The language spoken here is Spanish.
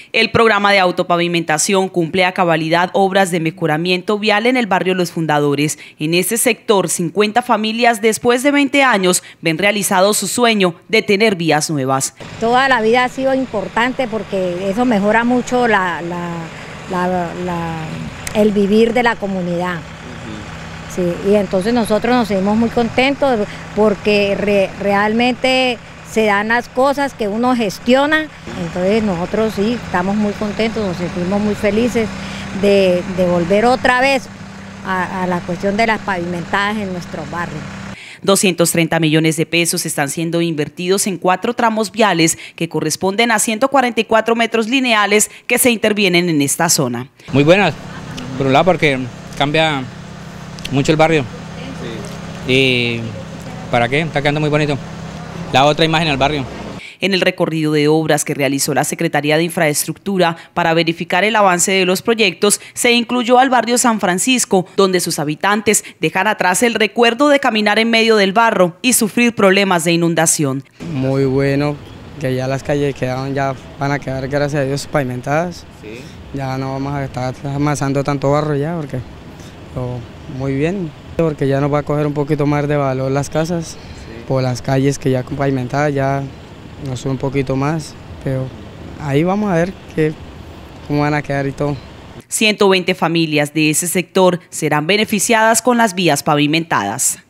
El programa de autopavimentación cumple a cabalidad obras de mejoramiento vial en el barrio Los Fundadores. En este sector, 50 familias después de 20 años ven realizado su sueño de tener vías nuevas. Toda la vida ha sido importante porque eso mejora mucho el vivir de la comunidad. Sí, y entonces nosotros nos sentimos muy contentos porque realmente se dan las cosas que uno gestiona, entonces nosotros sí estamos muy contentos, nos sentimos muy felices de volver otra vez a la cuestión de las pavimentadas en nuestros barrios. 230 millones de pesos están siendo invertidos en 4 tramos viales que corresponden a 144 metros lineales que se intervienen en esta zona. Muy buenas, por un lado porque cambia mucho el barrio. Sí. ¿Y para qué? Está quedando muy bonito. La otra imagen al barrio. En el recorrido de obras que realizó la Secretaría de Infraestructura para verificar el avance de los proyectos, se incluyó al barrio San Francisco, donde sus habitantes dejan atrás el recuerdo de caminar en medio del barro y sufrir problemas de inundación. Muy bueno, que ya las calles van a quedar, gracias a Dios, pavimentadas. Sí. Ya no vamos a estar amasando tanto barro ya, porque muy bien, porque ya nos va a coger un poquito más de valor las casas. Por las calles que ya con pavimentadas ya nos sube un poquito más, pero ahí vamos a ver cómo van a quedar y todo. 120 familias de ese sector serán beneficiadas con las vías pavimentadas.